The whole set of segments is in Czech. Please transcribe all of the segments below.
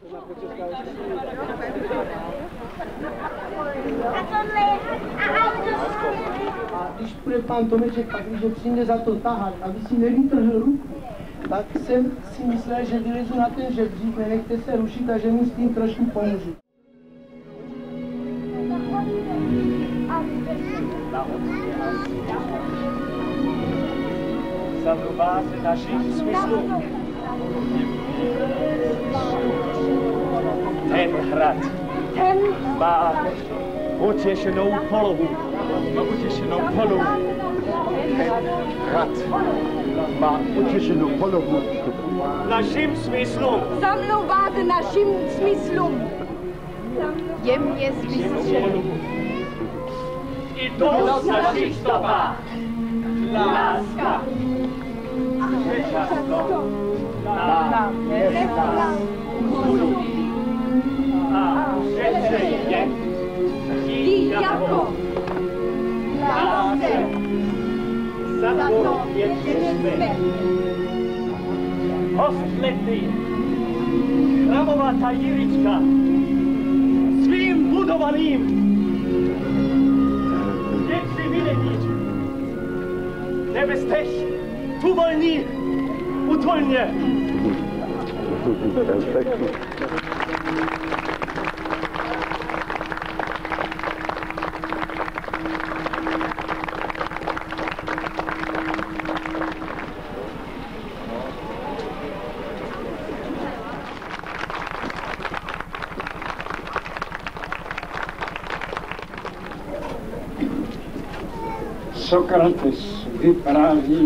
A když půjde pán Tomeček, pak když ho přijde za to tahat, aby si nevytrhl ruku, tak jsem si myslel, že vylezu na ten žebřík, nenechte se rušit a že mi s tím trošku pomůžu. Zamluvá se našich smyslů. Ten hrad má potěšenou polohu. Ten hrad má potěšenou polohu. Našim smyslům. Zamlouvá se našim smyslům. Jemně smyslem. I to z našich stopách. Láska. Často nám nesla mluví a řečeně jí jako lásce za to většíme. Hostletý, chramovatá Jirička svým budovaným jak si vyledíč. Nebezpeš, tu volní, utvolně. Sokrates vypráví,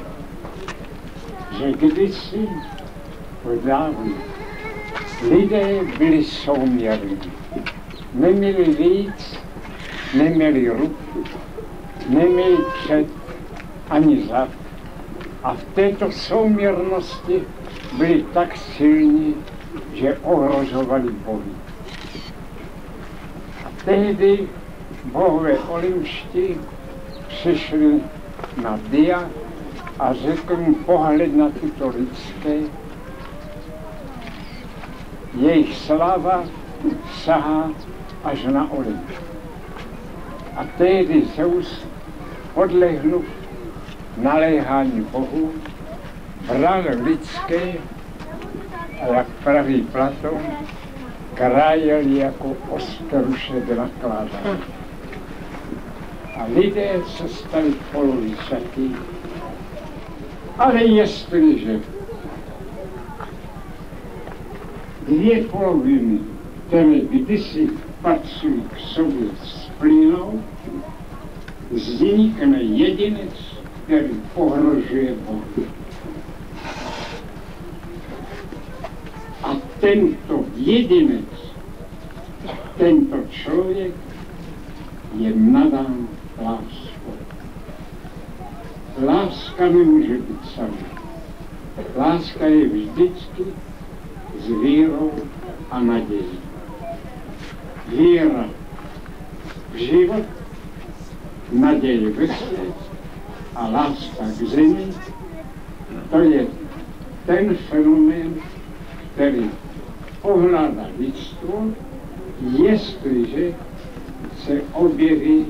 že kdysi dávno lidé byli souměrní. Neměli víc, neměli ruku, neměli před ani zad. A v této souměrnosti byli tak silní, že ohrožovali bohy. A tehdy bohové olympští přišli na Dia a řekl mu pohled na tyto lidské. Jejich sláva sahá až na Olymp. A tehdy Zeus podlehnul naléhání bohů, bral lidské a jak praví Platon, krájel jako ostruše nakládal. A lidé se stali polovičatí. Ale jestliže dvě poloviny, které kdysi patřily k sobě, splynou, vznikne jedinec, který ohrožuje Boha. A tento jedinec, tento člověk je nadán láskou. Láska nemůže být sama. Láska je vždycky s vírou a nadějí. Víra v život, naděje ve svět a láska k zemi, to je ten fenomén, který ovládá lidstvo, jestliže se objeví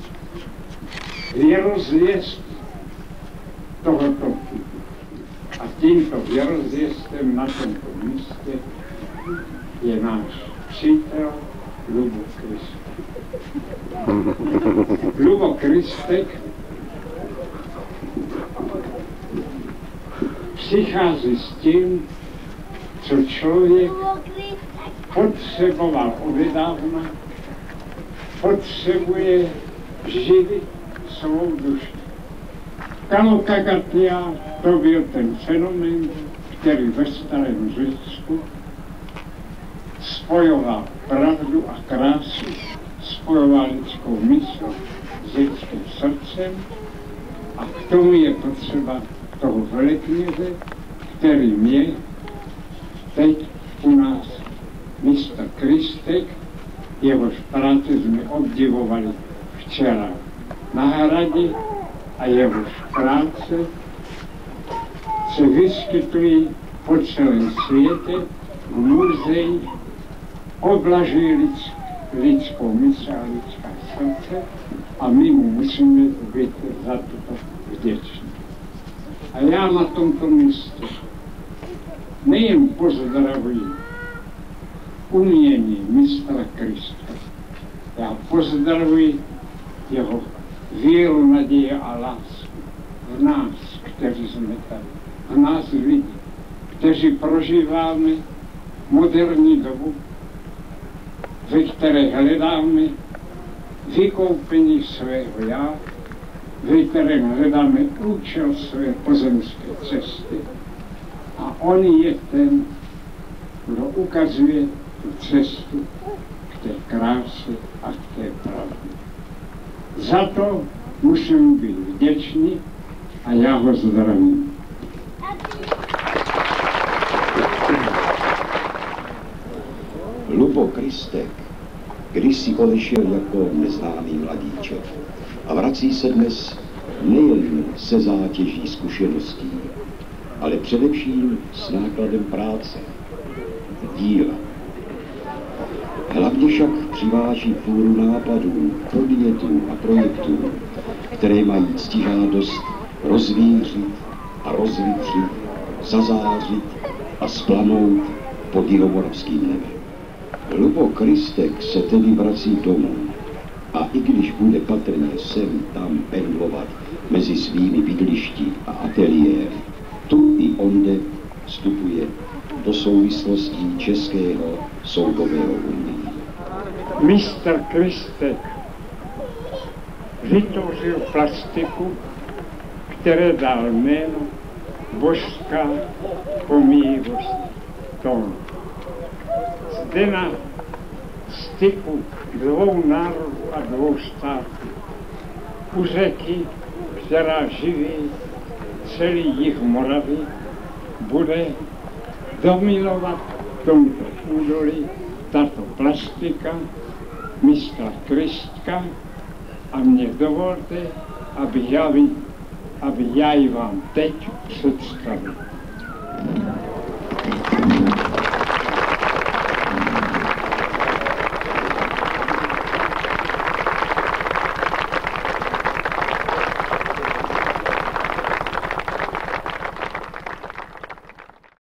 věrozvěst tohoto typu. A tímto věrozvěstem na tomto místě je náš přítel Lubo Kristek. Lubo Kristek přichází s tím, co člověk potřeboval odedávna, potřebuje živit svou duši. Kalokagatia to byl ten fenomén, který ve starém Řecku spojoval pravdu a krásu, spojoval lidskou mysl s lidským srdcem a k tomu je potřeba toho velekněze, kterým je teď u nás mistr Kristek, jehož práce jsme obdivovali včera na hradě a jehož práce se vyskytují po celém světě v muzeích oblažuje lidskou mysl a lidská srdce a my mu musíme být za to vděční. A já na tomto místě nejen pozdravuji umění mistra Krista, já pozdravuji jeho víru, naděje a lásku v nás, kteří jsme tady, v nás lidi, kteří prožíváme moderní dobu, ve které hledáme vykoupení svého já, ve kterém hledáme účel své pozemské cesty. A on je ten, kdo ukazuje tu cestu k té kráse a k té pravdě. Za to musím být vděčný a já ho zdravím. Lubo Kristek kdysi odešel jako neznámý mladíček a vrací se dnes nejen se zátěží zkušeností, ale především s nákladem práce, díla. Hlavně však přiváží fůru nápadů, podnětů a projektů, které mají ctižádost rozvířit a rozvitřit, zazářit a splanout pod jihomoravským nebem. Lubo Kristek se tedy vrací domů a i když bude patrně sem tam pendlovat mezi svými bydlišti a ateliéry, tu i onde vstupuje do souvislostí českého soudobého umění. Mistr Kristek vytvořil plastiku, které dal jméno božská pomíjivost tónu. Zde na styku dvou národů a dvou států, u řeky, která živí celý jih Moravy, bude dominovat v tomto údolí tato plastika mistra Kristka a mě dovolte, aby já ji vám teď představil.